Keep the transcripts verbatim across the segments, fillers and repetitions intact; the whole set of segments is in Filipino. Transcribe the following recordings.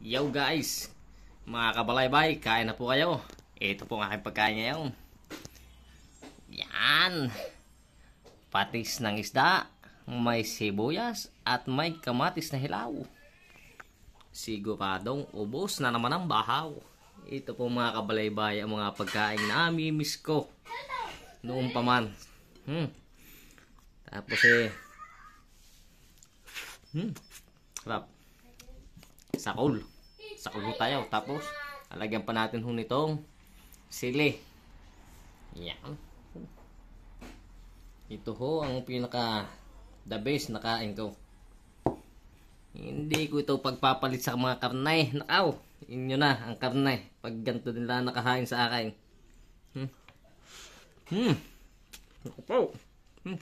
Yo guys, mga kabalaybay, kain na po kayo. Ito po ang aking pagkain ngayon. Yan. Patis ng isda, may sibuyas, at may kamatis na hilaw. Siguradong ubos na naman ang bahaw. Ito po mga kabalaybay ang mga pagkain na amimiss ko noon pa man. Hmm. Tapos eh, hmm, sarap. Sakol. Sakol ho tayo. Tapos, alagyan pa natin ho nitong sili. Yan. Ito ho ang pinaka the best na kain ko. Hindi ko ito pagpapalit sa mga karne. Nakaw, inyo na ang karne. Pag ganito nila nakahain sa akin. Hmm. Hmm. Nakapaw. Hmm.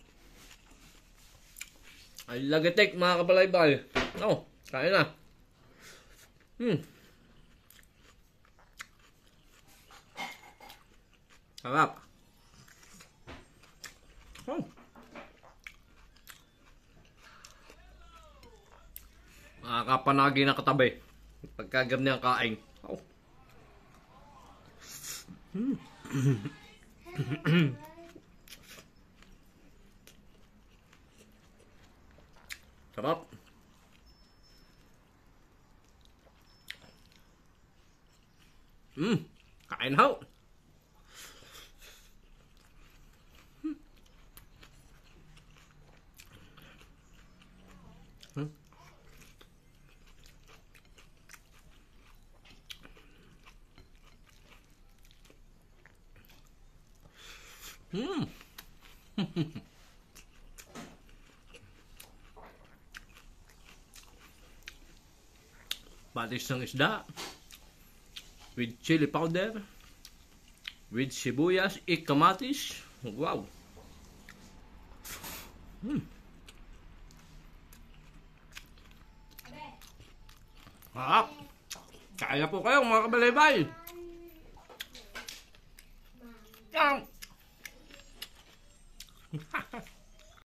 Ay lagatek mga kabalaybay. No, kain na. Hmm. Sarap. Oh. Nakakapanagi na katabi. Pagkagam niya kain. Oh. Hmm. Sarap. Hmm. Kain ho. Hmm. Hmm. Patis ng isda with chili powder, with sibuyas, ikamatis. Wow. Hmm. Harap. Kaya po kayo mga kabalaybay. Yan.